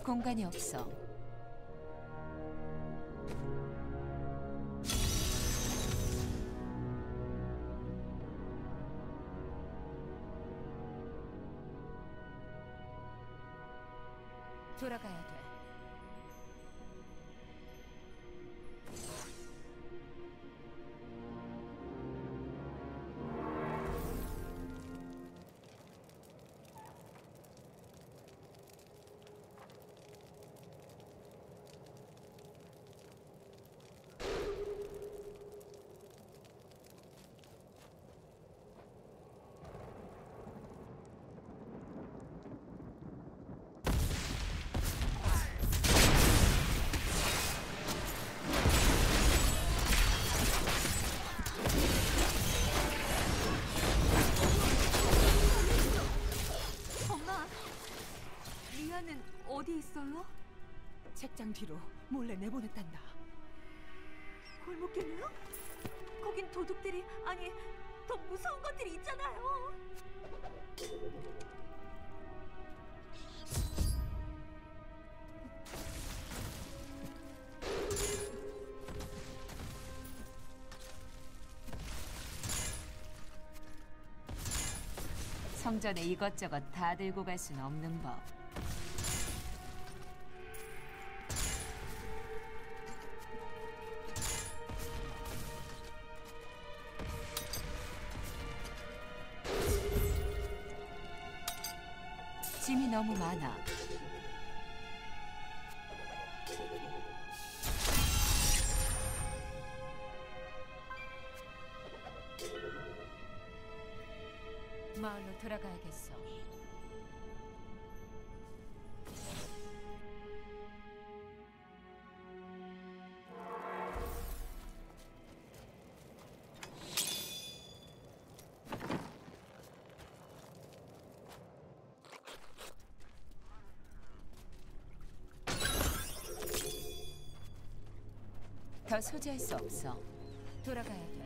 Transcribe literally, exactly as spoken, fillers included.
공간이 없어. 돌아가야 돼. 리아는 어디 있어요? 책장 뒤로 몰래 내보냈단다. 골목길로요? 거긴 도둑들이, 아니 더 무서운 것들이 있잖아요. 성전에 이것저것 다 들고 갈 순 없는 법. 짐이 너무 많아. 마을로 돌아가야겠어. 더 소지할 수 없어. 돌아가야 돼.